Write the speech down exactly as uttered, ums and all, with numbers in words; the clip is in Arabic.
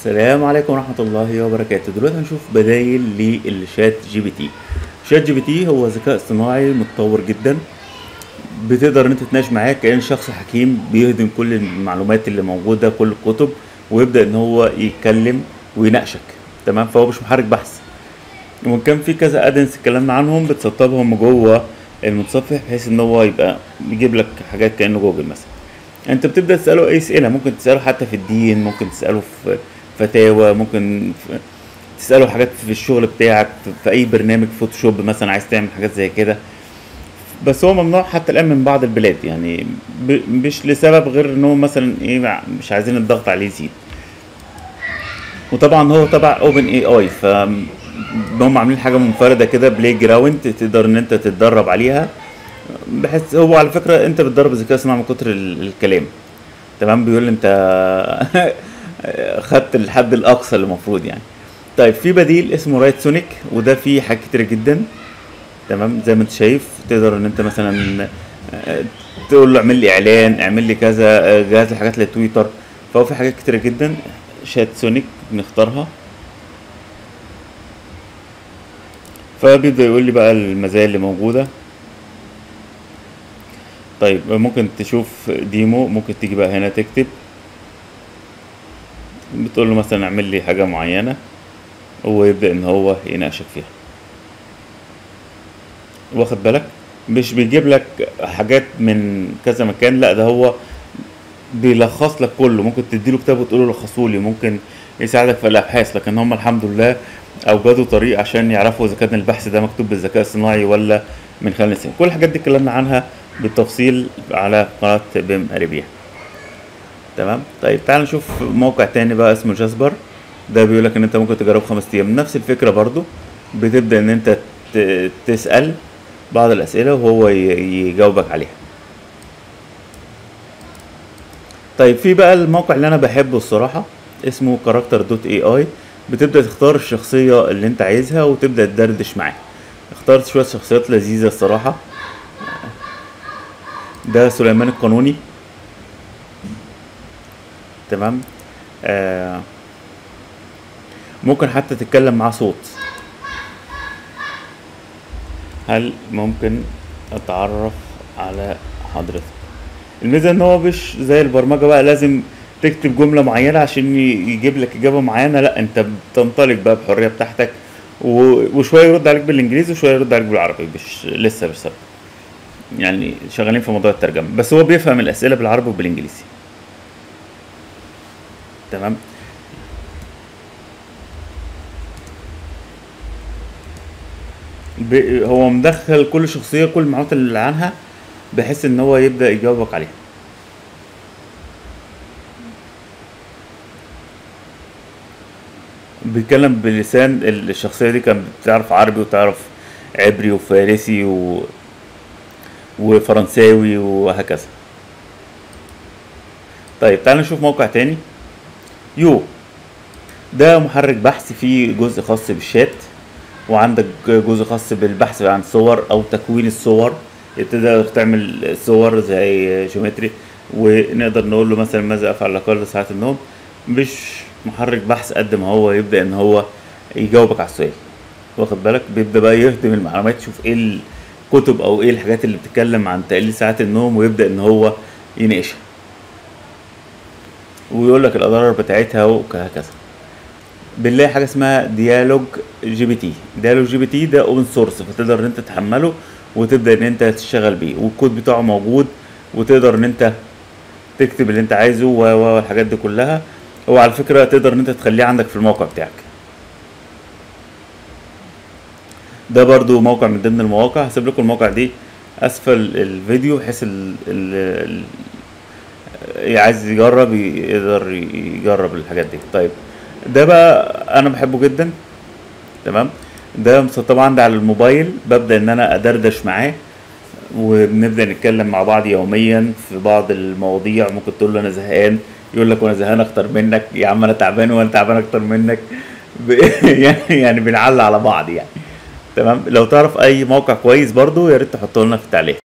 السلام عليكم ورحمة الله وبركاته. دلوقتي هنشوف بدايل للشات جي بي تي. شات جي بي تي هو ذكاء اصطناعي متطور جدا، بتقدر ان انت تتناقش معاه كأن شخص حكيم بيهضم كل المعلومات اللي موجودة، كل الكتب، ويبدأ ان هو يتكلم ويناقشك. تمام، فهو مش محرك بحث. وكان في كذا ادنس اتكلمنا عنهم بتسطبهم جوه المتصفح بحيث ان هو يبقى بيجيب لك حاجات كأنه جوجل مثلا. انت بتبدأ تسأله اي اسئلة، ممكن تسأله حتى في الدين، ممكن تسأله في فتاوى، ممكن في تسأله حاجات في الشغل بتاعك، في اي برنامج فوتوشوب مثلا عايز تعمل حاجات زي كده. بس هو ممنوع حتى الان من بعض البلاد، يعني ب- مش لسبب غير ان هو مثلا ايه، مش عايزين الضغط عليه يزيد. وطبعا هو تبع اوبن اي اي، ف هم عاملين حاجه منفرده كده، بلاي جراوند، تقدر ان انت تتدرب عليها. بحيث هو على فكره انت بتدرب الذكاء الصناعي من كتر ال- الكلام. تمام، بيقول لي انت خدت الحد الاقصى اللي المفروض يعني. طيب في بديل اسمه رايت سونيك، وده فيه حاجات كتير جدا. تمام، زي ما انت شايف تقدر ان انت مثلا آه، تقول له اعمل لي اعلان، اعمل لي كذا، آه، جهز لي حاجات للتويتر. فهو في حاجات كتيرة جدا. شات سونيك بنختارها، فبيبدأ يقول لي بقى المزايا اللي موجودة. طيب ممكن تشوف ديمو، ممكن تيجي بقى هنا تكتب، بتقول له مثلا اعمل لي حاجة معينة، ويبدأ ان هو يناقشك فيها. واخد بالك، مش بيجيب لك حاجات من كذا مكان، لا ده هو بيلخص لك كله. ممكن تديله كتاب وتقول له لخصه لي، ممكن يساعدك في الابحاث. لكن هم الحمد لله اوجدوا طريق عشان يعرفوا اذا كان البحث ده مكتوب بالذكاء الصناعي ولا من خلال الانسان. كل الحاجات دي اتكلمنا عنها بالتفصيل على قناة بيم اريبيا. تمام، طيب تعال نشوف موقع تاني بقى اسمه جاسبر. ده بيقولك ان انت ممكن تجرب خمس ايام، نفس الفكرة برضو. بتبدأ ان انت ت- تسأل بعض الاسئلة وهو ي- يجاوبك عليها. طيب في بقى الموقع اللي انا بحبه الصراحة، اسمه كاركتر دوت اي اي. بتبدأ تختار الشخصية اللي انت عايزها وتبدأ تدردش معاه. اخترت شوية شخصيات لذيذة الصراحة. ده سليمان القانوني. تمام، آه ممكن حتى تتكلم معاه صوت. هل ممكن اتعرف على حضرتك؟ الميزة ان هو مش زي البرمجة بقى لازم تكتب جملة معينة عشان ي- يجيب لك اجابة معينة. لا، انت بتنطلق بقى بحرية بتاعتك، و- وشوية يرد عليك بالانجليزي وشوية يرد عليك بالعربي. مش لسه مش ثابت. يعني شغالين في موضوع الترجمة، بس هو بيفهم الاسئلة بالعربي وبالانجليزي. تمام، ب- هو مدخل كل شخصية كل المعلومات اللي عنها، بحيث ان هو يبدأ يجاوبك عليها. بيتكلم بلسان الشخصية دي، كانت بتعرف عربي وتعرف عبري وفارسي و... وفرنساوي وهكذا. طيب تعال نشوف موقع تاني. يو، ده محرك بحث فيه جزء خاص بالشات، وعندك جزء خاص بالبحث عن صور او تكوين الصور. تقدر تعمل صور زي جيومتري، ونقدر نقول له مثلا ماذا افعل لقلة ساعات النوم. مش محرك بحث قد ما هو يبدأ ان هو يجاوبك على السؤال. واخد بالك، بيبدأ بقى يهضم المعلومات، يشوف ايه الكتب او ايه الحاجات اللي بتتكلم عن تقليل ساعات النوم، ويبدأ ان هو يناقشها ويقول لك الاضرار بتاعتها وهكذا. بنلاقي حاجه اسمها ديالوج جي بي تي. ديالوج جي بي تي ده اوبن سورس، فتقدر ان انت تحمله وتبدا ان انت تشتغل بيه، والكود بتاعه موجود، وتقدر ان انت تكتب اللي انت عايزه و- و- والحاجات دي كلها. هو على فكره تقدر ان انت تخليه عندك في الموقع بتاعك. ده برضو موقع من ضمن المواقع. هسيب لكم الموقع دي اسفل الفيديو، بحيث ال- ال- ال- عايز يجرب يقدر يجرب الحاجات دي. طيب ده بقى انا بحبه جدا. تمام، ده مسطب عندي على الموبايل. ببدأ ان انا ادردش معاه، وبنبدأ نتكلم مع بعض يوميا في بعض المواضيع. ممكن تقول له انا زهقان، يقول لك وانا زهقان اكتر منك. يا عم انا تعبان وانا تعبان اكتر منك. ب- يعني يعني بنعلى على بعض يعني. تمام، لو تعرف اي موقع كويس برضو يا ريت تحطه لنا في التعليق.